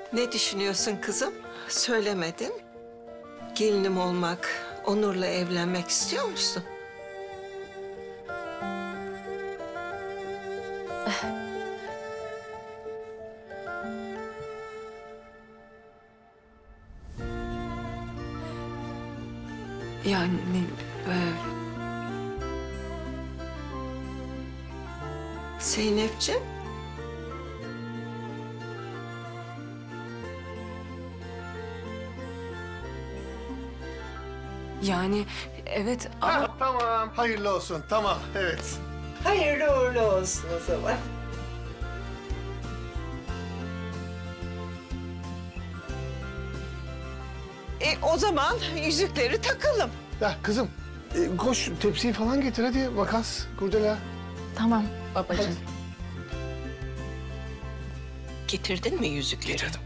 Ne düşünüyorsun kızım? Söylemedin. Gelinim olmak, Onur'la evlenmek istiyor musun? Yani... Zeynepciğim? Yani evet ama... Ha, tamam, hayırlı olsun. Tamam, evet. Hayırlı uğurlu olsun o zaman. O zaman yüzükleri takalım. Ya kızım, koş tepsiyi falan getir hadi. Makas, kurdela. Tamam babacığım. Getirdin mi yüzükleri? Getirdim.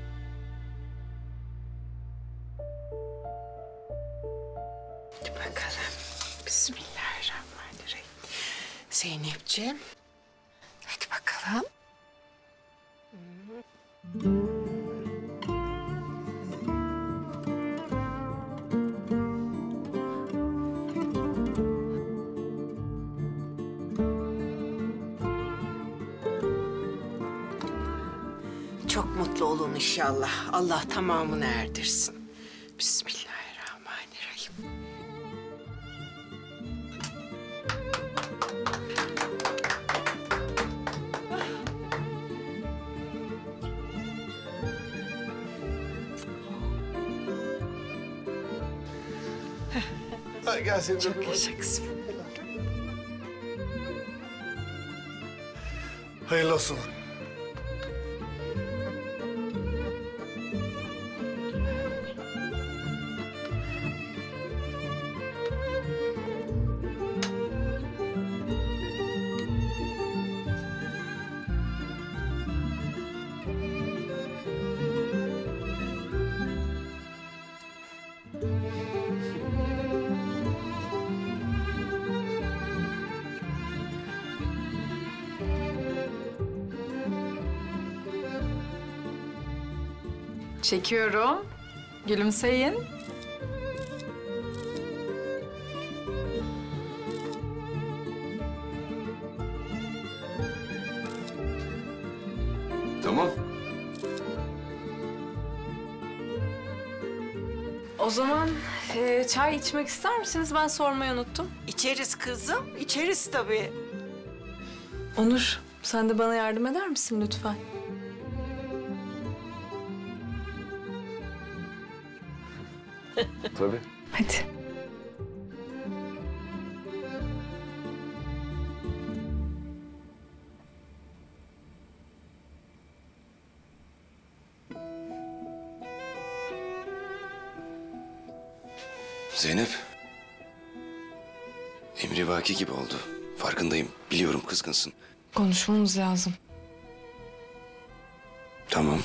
Hadi bakalım. Bismillahirrahmanirrahim. Zeynepciğim. Hadi bakalım. Çok mutlu olun inşallah. Allah tamamını erdirsin. Bismillahirrahmanirrahim. Ha, gel seni de Çok bir- yaşa kızım. Hayırlı olsun. Çekiyorum. Gülümseyin. Tamam. O zaman çay içmek ister misiniz? Ben sormayı unuttum. İçeriz kızım, içeriz tabii. Onur, sen de bana yardım eder misin lütfen? Tabii. Hadi. Zeynep. Emrivaki gibi oldu. Farkındayım. Biliyorum kızgınsın. Konuşmamız lazım. Tamam.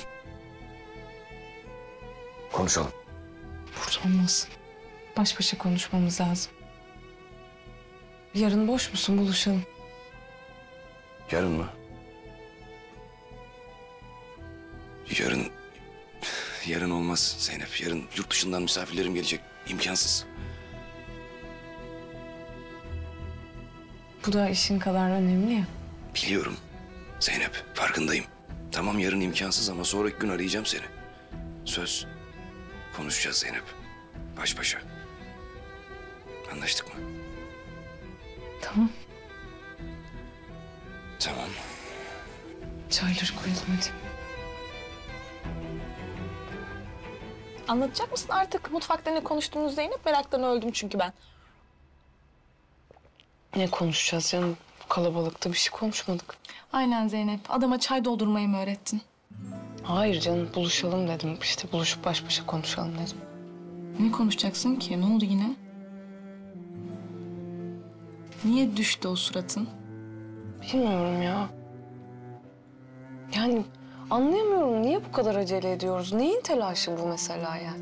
Konuşalım. Burada olmaz. Baş başa konuşmamız lazım. Yarın boş musun? Buluşalım. Yarın mı? Yarın... Yarın olmaz Zeynep. Yarın yurt dışından misafirlerim gelecek. İmkansız. Bu da işin kadar önemli ya. Biliyorum Zeynep. Farkındayım. Tamam yarın imkansız ama sonraki gün arayacağım seni. Söz. Konuşacağız Zeynep. Baş başa. Anlaştık mı? Tamam. Tamam. Çayları koyalım hadi. Anlatacak mısın artık mutfakta ne konuştuğunuz Zeynep? Meraktan öldüm çünkü ben. Ne konuşacağız canım? Bu kalabalıkta bir şey konuşmadık. Aynen Zeynep. Adama çay doldurmayı mı öğrettin? Hayır canım buluşalım dedim. İşte buluşup baş başa konuşalım dedim. Ne konuşacaksın ki? Ne oldu yine? Niye düştü o suratın? Bilmiyorum ya. Yani anlayamıyorum. Niye bu kadar acele ediyoruz? Neyin telaşı bu mesela yani?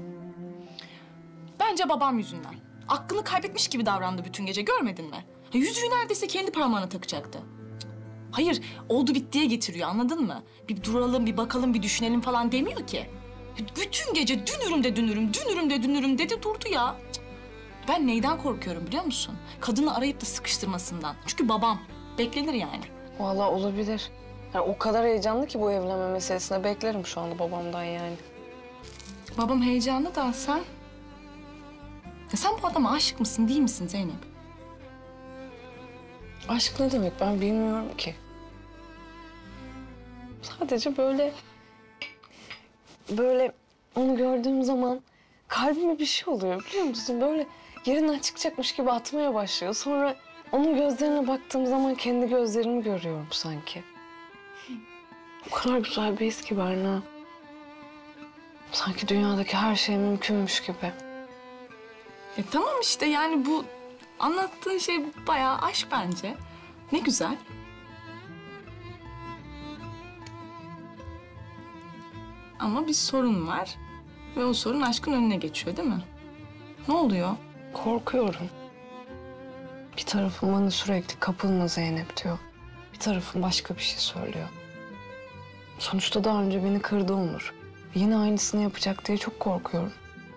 Bence babam yüzünden. Aklını kaybetmiş gibi davrandı bütün gece. Görmedin mi? Yüzüğü neredeyse kendi parmağına takacaktı. Cık. Hayır, oldu bittiye getiriyor, anladın mı? Bir duralım, bir bakalım, bir düşünelim falan demiyor ki. Bütün gece dünürüm dedi durdu ya. Cık. Ben neyden korkuyorum biliyor musun? Kadını arayıp da sıkıştırmasından. Çünkü babam. Beklenir yani. Vallahi olabilir. Yani o kadar heyecanlı ki bu evlenme meselesine, beklerim şu anda babamdan yani. Babam heyecanlı da sen... Ya sen bu adama aşık mısın, değil misin Zeynep? Aşk ne demek ben bilmiyorum ki. Sadece böyle onu gördüğüm zaman kalbime bir şey oluyor biliyor musun? Böyle yerinden çıkacakmış gibi atmaya başlıyor. Sonra onun gözlerine baktığım zaman kendi gözlerimi görüyorum sanki. O kadar güzel bir his ki Berna. Sanki dünyadaki her şey mümkünmüş gibi. Tamam işte yani bu anlattığın şey bayağı aşk bence. Ne güzel. Ama bir sorun var ve o sorun aşkın önüne geçiyor değil mi? Ne oluyor? Korkuyorum. Bir tarafım bana sürekli kapılma Zeynep diyor. Bir tarafım başka bir şey söylüyor. Sonuçta daha önce beni kırdı Onur. Yine aynısını yapacak diye çok korkuyorum.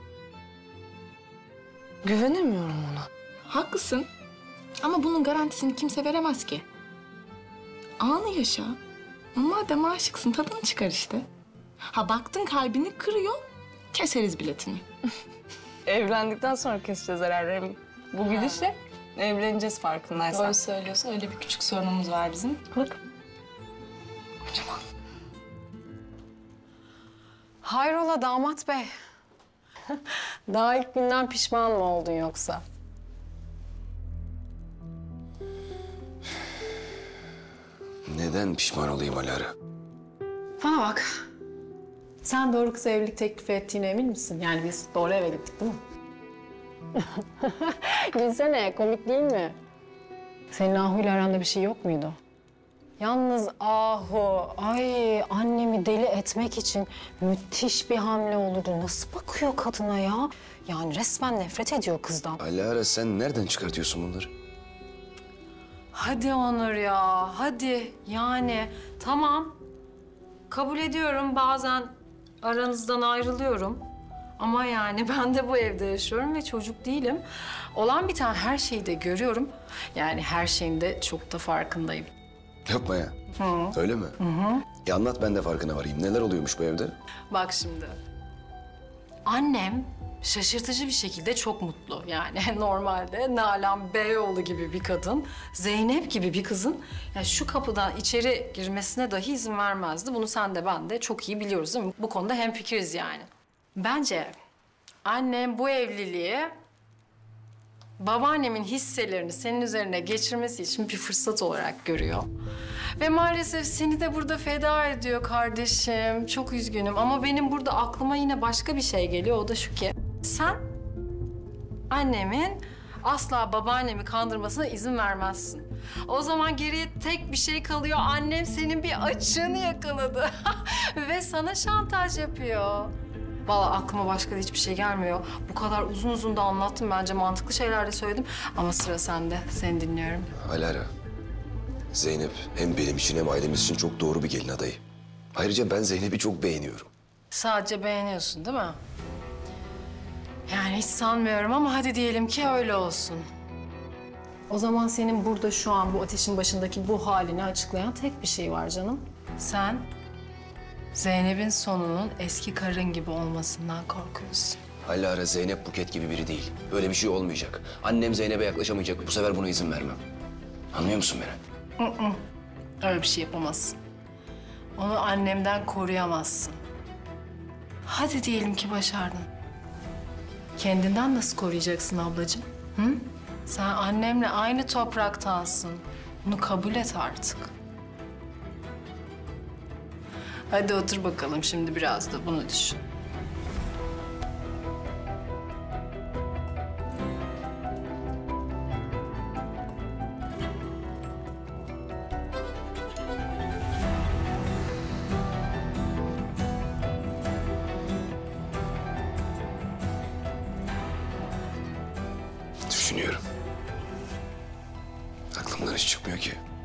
Güvenemiyorum ona. Haklısın. Ama bunun garantisini kimse veremez ki. Anı yaşa. Madem aşıksın tadını çıkar işte. Ha baktın kalbini kırıyor, keseriz biletini. Evlendikten sonra keseceğiz herhalde. Bu gidişle evleneceğiz farkındaysan. Doğru söylüyorsun. Öyle bir küçük sorunumuz var bizim. Bak. Kocaman. Hayrola damat bey? Daha ilk günden pişman mı oldun yoksa? Neden pişman olayım Alara? Bana bak. Sen doğru kıza evlilik teklifi ettiğine emin misin? Yani biz doğru eve gittik değil mi? Gülsene, komik değil mi? Senin Ahu ile aranda bir şey yok muydu? Yalnız Ahu, ay annemi deli etmek için müthiş bir hamle olurdu. Nasıl bakıyor kadına ya? Yani resmen nefret ediyor kızdan. Alara sen nereden çıkartıyorsun bunları? Hadi Onur ya, hadi. Yani tamam, kabul ediyorum bazen aranızdan ayrılıyorum. Ama yani ben de bu evde yaşıyorum ve çocuk değilim. Olan biten her şeyi de görüyorum. Yani her şeyin de çok da farkındayım. Yapma ya. Öyle mi? Anlat ben de farkına varayım. Neler oluyormuş bu evde? Bak şimdi. Annem şaşırtıcı bir şekilde çok mutlu. Yani normalde Nalan Beyoğlu gibi bir kadın, Zeynep gibi bir kızın ya şu kapıdan içeri girmesine dahi izin vermezdi. Bunu sen de ben de çok iyi biliyoruz değil mi? Bu konuda hemfikiriz yani. Bence annem bu evliliği babaannemin hisselerini senin üzerine geçirmesi için bir fırsat olarak görüyor. Ve maalesef seni de burada feda ediyor kardeşim. Çok üzgünüm ama benim burada aklıma yine başka bir şey geliyor. O da şu ki sen annemin asla babaannemi kandırmasına izin vermezsin. O zaman geriye tek bir şey kalıyor. Annem senin bir açığını yakaladı ve sana şantaj yapıyor. Vallahi aklıma başka da hiçbir şey gelmiyor. Bu kadar uzun uzun da anlattım. Bence mantıklı şeyler de söyledim. Ama sıra sende. Seni dinliyorum. Alara, Zeynep hem benim için hem ailemiz için çok doğru bir gelin adayı. Ayrıca ben Zeynep'i çok beğeniyorum. Sadece beğeniyorsun değil mi? Yani hiç sanmıyorum ama hadi diyelim ki öyle olsun. O zaman senin burada şu an bu ateşin başındaki bu halini açıklayan tek bir şey var canım. Sen Zeynep'in sonunun eski karın gibi olmasından korkuyorsun. Alara, Zeynep Buket gibi biri değil. Böyle bir şey olmayacak. Annem Zeynep'e yaklaşamayacak. Bu sefer buna izin vermem. Anlıyor musun beni? Öyle bir şey yapamazsın. Onu annemden koruyamazsın. Hadi diyelim ki başardın. Kendinden nasıl koruyacaksın ablacığım? Hı? Sen annemle aynı topraktansın. Bunu kabul et artık. Hadi otur bakalım şimdi biraz da bunu düşün. Düşünüyorum. Aklımdan hiç çıkmıyor ki.